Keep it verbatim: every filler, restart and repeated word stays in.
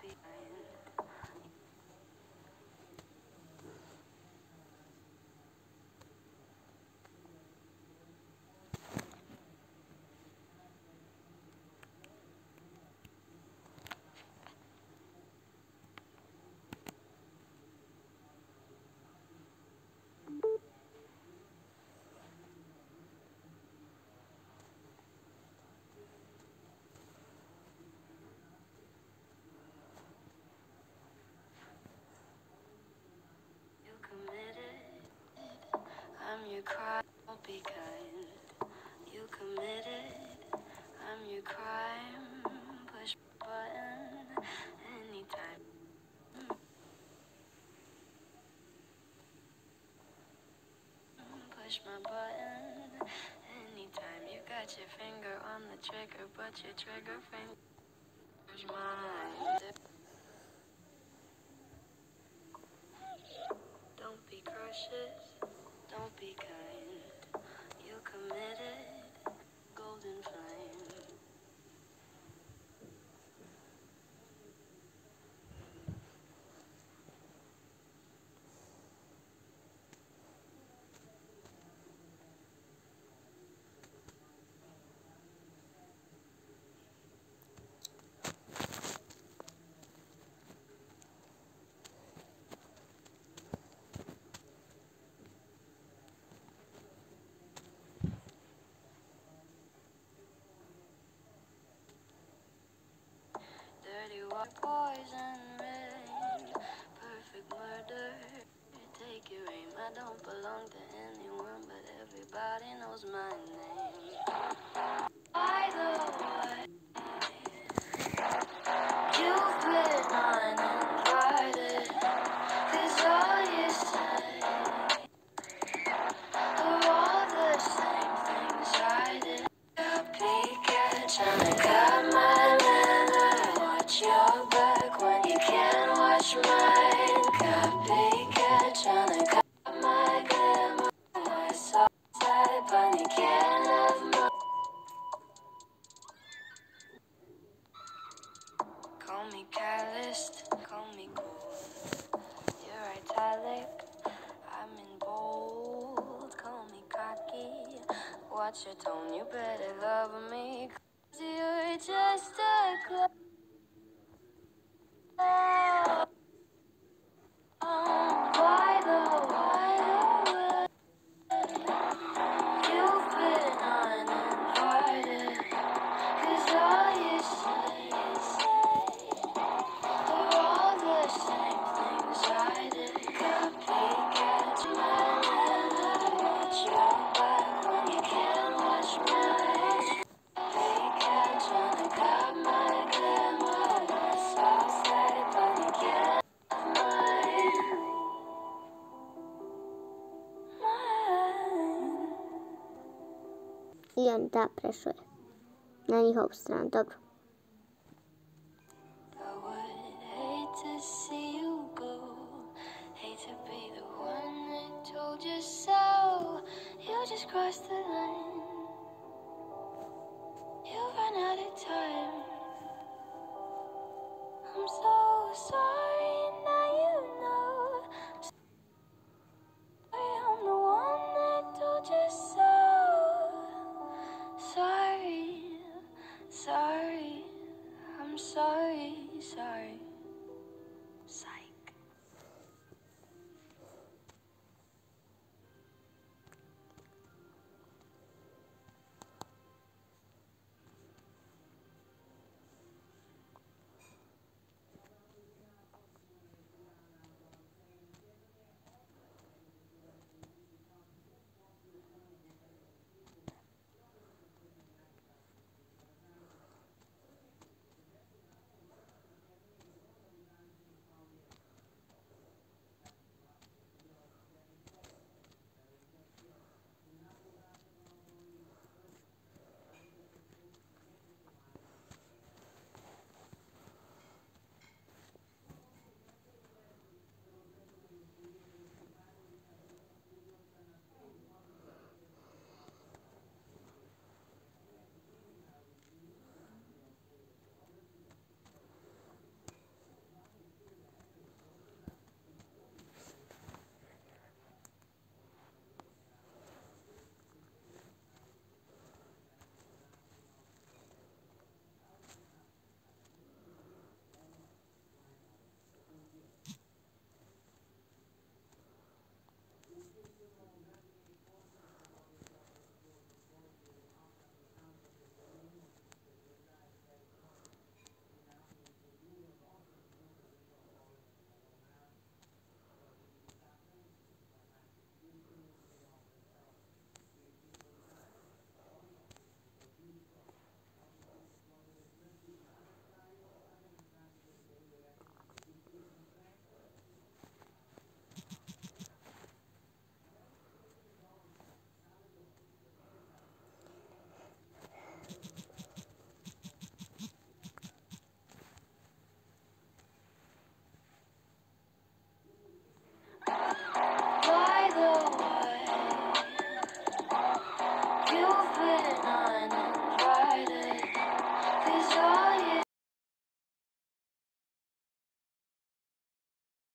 I'm your crime, I'll be kind. You committed, I'm your crime. Push button anytime. Push my button anytime. You got your finger on the trigger, but your trigger finger's mine. Don't be cautious, don't be kind. You committed, golden flame. Dirty water, poison rain, perfect murder. Take your aim. I don't belong to anyone, but everybody knows my name. By the way, you've been uninvited, 'cause all you say are all the same things I did. Copycat, tryna cut my leather. Watch your back when you can't watch mine. Copycat, tryna cut my glamour. I saw type, but you can't have my. Call me calloused, call me cold. You're italic, I'm in bold. Call me cocky, watch your tone. You better love me, 'cause you're just a clown. By the wide away, you've been uninvited, 'cause all you say are all the same things I did. Copycat, my leather. Watch your back when you can't watch mine. Copycat, tryna cut my glamour. That's all say, but you can't have mine. Mine. I on ta prešuje na njihovu stranu, dobro. I would hate to see you go. Hate to be the one that told you so. You just crossed the line. You ran out of time. I'm so sorry.